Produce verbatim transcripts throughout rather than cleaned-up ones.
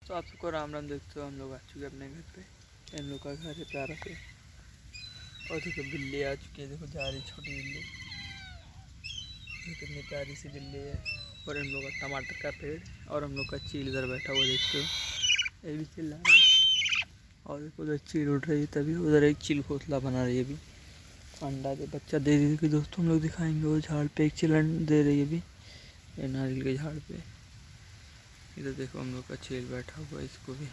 तो आप सबको राम राम। देखते हो हम लोग आ चुके हैं अपने घर पे। इन लोग का घर है प्यारा से। और देखो बिल्ली आ चुकी है, देखो जा रही छोटी बिल्ली, कितनी प्यारी सी बिल्ली है। और हम लोग का टमाटर का पेड़ और हम लोग का चील इधर बैठा हुआ देखते हो, ये भी चिल्ला रहा है। और देखो उधर चील उड़ रही है, तभी उधर एक चील घोंसला बना रही है। अभी अंडा दे बच्चा दे रही थी दोस्तों, हम लोग दिखाएंगे। वो झाड़ पे एक चिलन दे रही है अभी, ये नारियल के झाड़ पे। इधर देखो हम लोग का चील बैठा हुआ है, इसको भी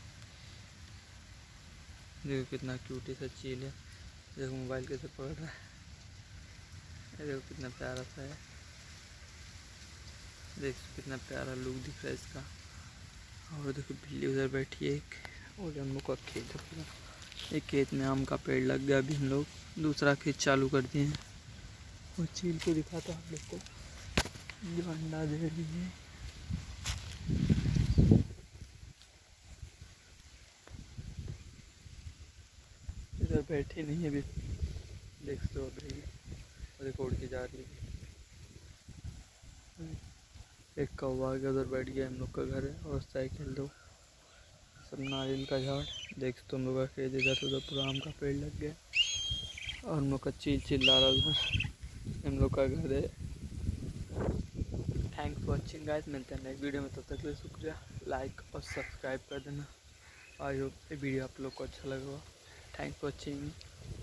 देखो कितना क्यूटी सा चील है। देखो मोबाइल कैसे पकड़ रहा है, ये देखो कितना प्यारा सा है। देखो कितना प्यारा लुक दिख रहा है इसका। और देखो बिल्ली उधर बैठी है एक। और हम लोग का खेत है पूरा, एक खेत में आम का पेड़ लग गया। अभी हम लोग दूसरा खेत चालू कर दिए हैं। और चील को दिखाता हम लोग को जो अंडा दे रही है। इधर बैठी नहीं है अभी, देख लो अभी रिकॉर्ड की जा रही है। एक कौवा के उधर बैठ गया, हम लोग का घर है। और साइकिल दो सब नारियल का झाड़ देख, तुम लोग का खेत इधर उधर पूरा आम का पेड़ लग गया। और हम लोग का चील चिल्ला रहा उधर, हम लोग का घर है। थैंक्स फॉर वॉचिंग गाइस, मिलते हैं नेक्स्ट वीडियो में। तब तक के लिए शुक्रिया, लाइक और सब्सक्राइब कर देना। आई होप ये वीडियो आप लोग को अच्छा लगा। Thanks for watching.